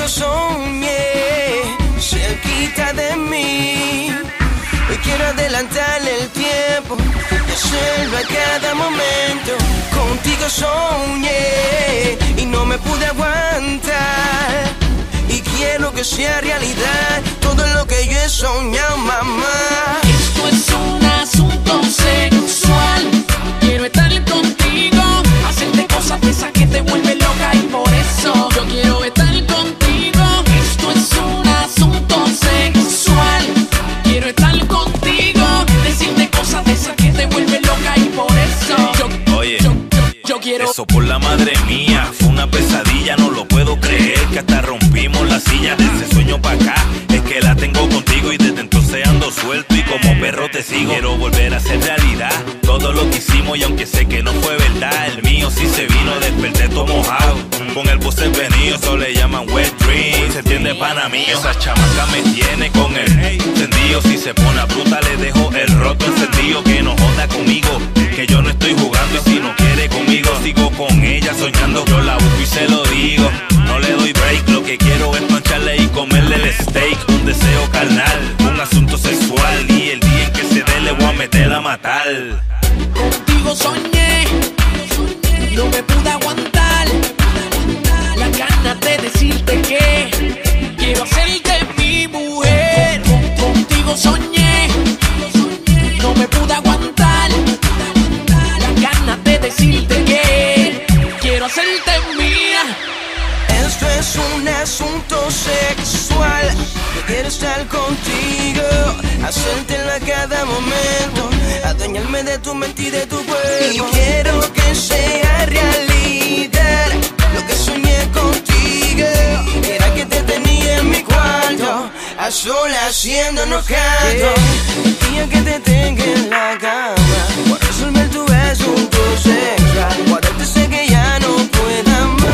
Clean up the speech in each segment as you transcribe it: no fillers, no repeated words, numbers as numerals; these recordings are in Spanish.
contigo soñé, cerquita de mí. Hoy quiero adelantarle el tiempo y hacerlo a cada momento. Contigo soñé y no me pude aguantar. Y quiero que sea realidad todo lo que yo he soñado, mamá. Esto es un asunto sexual. Quiero estar contigo, hacerte cosas de esas que te vuelven loca. Y por eso yo quiero estar contigo. Esto es un asunto sexual. Quiero estar contigo, decirte cosas de esas que te vuelven loca. Y por eso yo quiero. Eso por la madre mía, fue una pesadilla, no lo puedo creer. Que hasta rompimos la silla de ese sueño pa' acá. Es que la tengo contigo y desde entonces ando suelto. Y como perro te sigo, quiero volver a hacer realidad todo lo que hicimos. Y aunque sé que no fue verdad, el mío sí se vino, desperté todo mojado. Con el voz venido, eso le llaman wet dream. Se entiende pana mío, esa chamaca me tiene con el encendido. Si se pone bruta le dejo el roto encendido. Que no joda conmigo, que yo no estoy jugando. Y si no quiere conmigo, sigo con ella soñando. Yo la busco y se lo digo, no le doy break. Lo que quiero es mancharle y comerle el steak. Un deseo carnal, un asunto sexual. Y el día en que se dé le voy a meter a matar. Contigo soñé, no me pude aguantar. La ganas de decirte que quiero hacerte mi mujer. Contigo soñé, no me pude aguantar. La ganas de decirte que quiero hacerte mía. Esto es un asunto sexual. Yo quiero estar contigo, hacértelo a cada momento, adueñarme de tu mente y de tu cuerpo. Y quiero que sea realidad lo que soñé contigo. Era que te tenía en mi cuarto, a solas haciéndonos canto. El día que te tenga en la cama, por resolver tu asunto sexual, guardarte sé que ya no pueda más.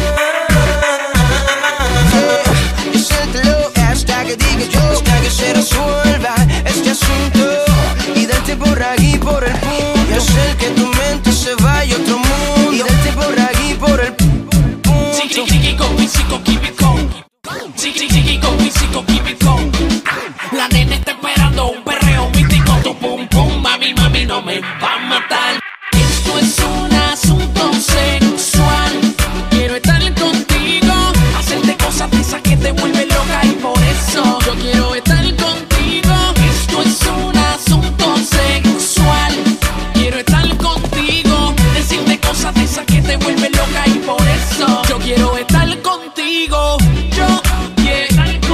Y hacértelo hasta que diga yo, hasta que se resuelva este asunto. Y darte por aquí, por el punto, y hacer que tu mente se vaya a otro mundo. Y darte por aquí, por el punto. La nena está esperando un perreo místico. Tu pum pum, mami, mami, no me va a matar. Esto es un asunto sexual. Quiero estar contigo, hacerte cosas de esas que te vuelven loca. Y por eso yo quiero estar contigo. Esto es un asunto sexual. Quiero estar contigo, decirte cosas de esas que te vuelven loca. Y por eso yo quiero estar contigo. Yo quiero estar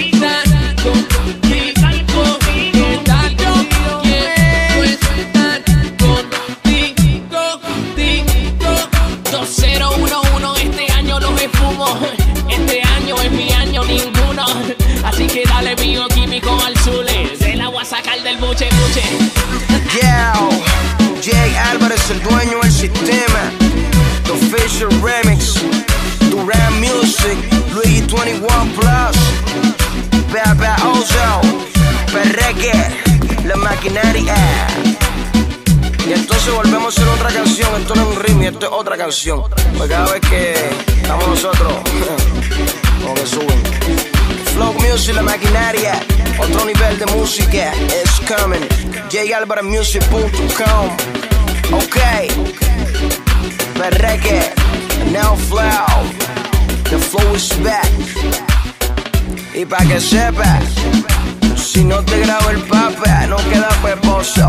contigo. 2011, este año no me fumo. Este año es mi año ninguno. Así que dale mío químico al Zule. Se la voy a sacar del buche. Yo, Jay Álvarez, el dueño del sistema. The Official Remix, Duran Music, Luigi 21 Plus, Baba Ozo, Perreque, La Maquinaria. Y entonces volvemos a hacer otra canción. Esto no es un ritmo, esto es otra canción. Pues cada vez que estamos nosotros, como que suben. Flow Music, La Maquinaria, otro nivel de música is coming. JAlvarezmusic.com. Ok, Perreque, now flow, the flow is back. Y pa' que sepa, si no te grabo el papa, no queda peposo.